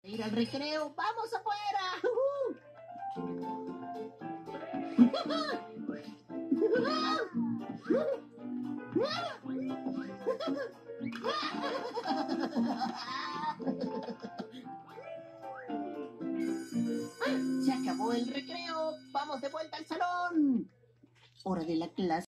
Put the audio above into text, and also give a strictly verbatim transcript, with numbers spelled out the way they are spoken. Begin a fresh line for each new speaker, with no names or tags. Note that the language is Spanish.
Ir al recreo, ¡vamos afuera! Se acabó el recreo, vamos de vuelta al salón. Hora de la clase.